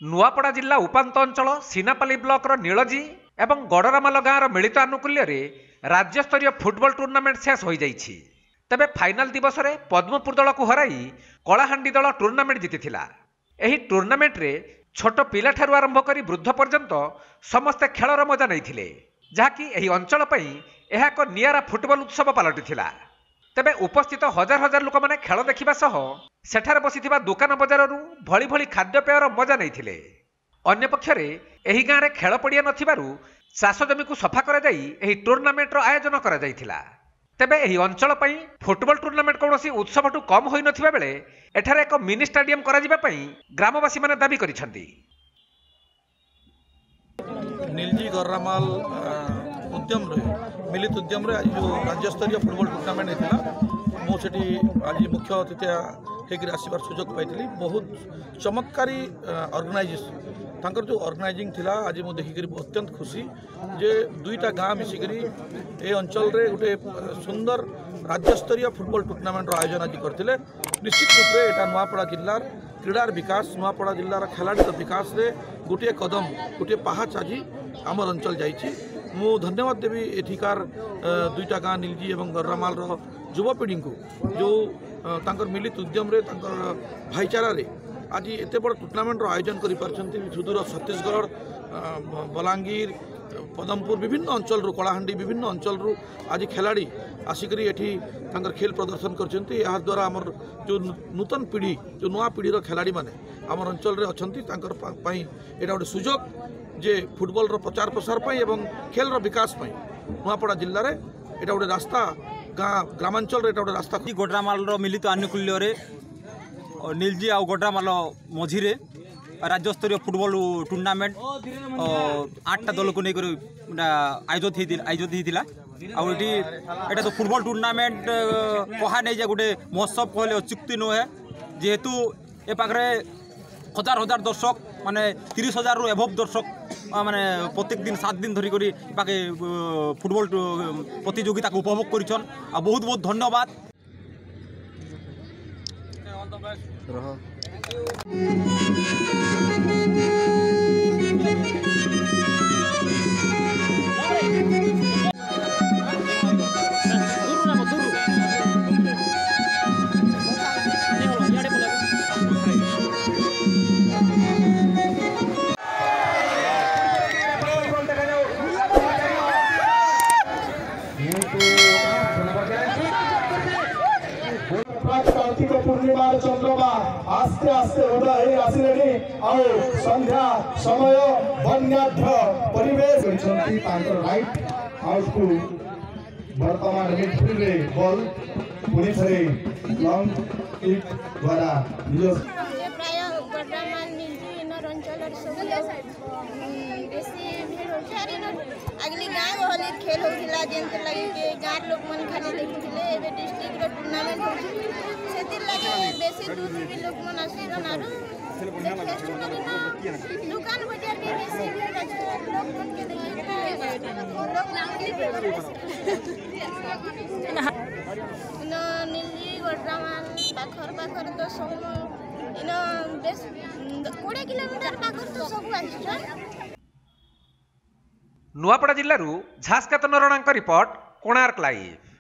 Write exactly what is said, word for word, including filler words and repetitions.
नुआपड़ा जिला उपांत अंचल सीनापाली ब्लॉकर नीलजी एवं गड़रामाल गाँव मिलित आनुकूल्य राज्यस्तरीय फुटबॉल टूर्नामेंट शेष हो जाइछि। तेबे फाइनाल दिवस रे पद्मपुर दल को हराई कलाहांडी दल टूर्नामेंट जीतिथिला। एही टूर्नामेंट रे छोट पिला ठारू आरंभ करी वृद्ध पर्यंत समस्ते खेलर मजा नैथिले, जहाँकि एही अंचल पई एहा एक नियारा फुटबॉल उत्सव पलटिथिला। तेबे उपस्थित हजार हजार लोक माने खेल देखिबा सह सेठारे बसिथिबा दुकान बजाररू भली भली खाद्यपेयर मजा नैथिले। अन्य पक्षरे एही गाँव रे खेल पड़िया नथिबारु चाष जमी को सफा करा जाई एही टूर्नामेंट रो आयोजन करा जाइथिला। तेबे एही अंचल पई फुटबॉल टूर्नामेंट कौनसी उत्सवठू कम होई नथिबा बेले एठारे एक मिनी स्टेडियम करा जिबा पई ग्रामवासी माने दाबी करिसंती। नीलजी गड़रामाल उद्यम रे मिलित उद्यम रे आज जो राज्यस्तरीय फुटबॉल टूर्नामेंट होता मुझे आज मुख्य अतिथि होकर आसबार सुजोग पाई। बहुत चमत्कारी ऑर्गेनाइजेशन तांकर जो ऑर्गेनाइजिंग थिला आज मु देखिक अत्यंत खुशी जे दुईटा गाँव मिसिकरी ए अंचल रे गोटे सुंदर राज्यस्तरीय फुटबॉल टूर्नामेंट रो आयोजन आज करथिले। निश्चित रूप से एटा नुआपड़ा जिल्लार क्रीडार विकास नुआपड़ा जिल्लार खेलाड़ी विकास रे गोटे कदम गोटे पहाच आज आमर अंचल जाइछि। मु धन्यवाद देवी एठिकार दुईटा गाँ नीलजी एवं गड़रामाल रो युवपीढ़ी को जो तांकर मिलित उद्यम रे तांकर भाईचारा रे आज एते बड़ टूर्नामेंट रो आयोजन करि पारछन्ती। सुदूर छत्तीसगढ़ बलांगीर पदमपुर विभिन्न अंचल रु कलाहांडी विभिन्न अंचल रु आज खिलाड़ी आसिकरी एठी तांकर खेल प्रदर्शन करछन्ती। या द्वारा हमर जो नूतन पीढ़ी जो नुआ पीढ़ी रो खिलाड़ी माने हमर अंचल रे अछन्ती तांकर पई एटा गोटे सुजोग जे फुटबॉल रो प्रचार प्रसार पई एवं खेल रो विकास पई नुआपड़ा जिल्ला रे एटा गोटे रास्ता गाँ ग्रामांचल रे एटा गोटे रास्ता। गड़रामाल रो मिलित आनुकूल्य रे नीलजी आ गड़रामाल मझी रे राज्यस्तरीय फुटबॉल टूर्नामेंट आठटा दल को लेकर आयोजित आयोजित होता। आउटी एटा तो फुटबॉल टूर्नामेंट कहा नहीं जे गोटे महोत्सव कहले अच्युक्ति नुहे, जेहेतु ए पाखरे हजार हजार दर्शक माने तीस हजार रु एभव दर्शक माने प्रत्येक दिन सात दिन धरिक पाके फुटबॉल प्रतियोगिता को उपभोग करिछन। आ बहुत बहुत धन्यवाद। पूर्णिमा चंद्रमा आस्ते आस्ते उदय आसिले आउ संध्या समय वन्याढ्य परिवेश राइट आउट को वर्तमान मिडफील्ड रे बॉल पुणी थे लॉन्ग किक द्वारा प्राय गड़रामाल नीलजी इनर अंचल बेसी भीड़ होछि। अगली गाँव गहली खेल होता जेनते लगे कि गाँव लोक मन खाली देखुले एबे डिस्ट्रिक्ट रो टूर्नामेंट होछि सेतिर लगे बेसी दूर भी लोक मन आसीरन आरो दुकान बजार भी बेसी भीड़ अछि। लोक मन के देखि लोक नामली न नीलजी गड़रामाल पाखर पाखर तो सब इन बेस बीस किलोमीटर पाखर तो सब आछन। नुआपड़ा जिल्लारू झास्कात नरणांक रिपोर्ट कोणार्क लाइव।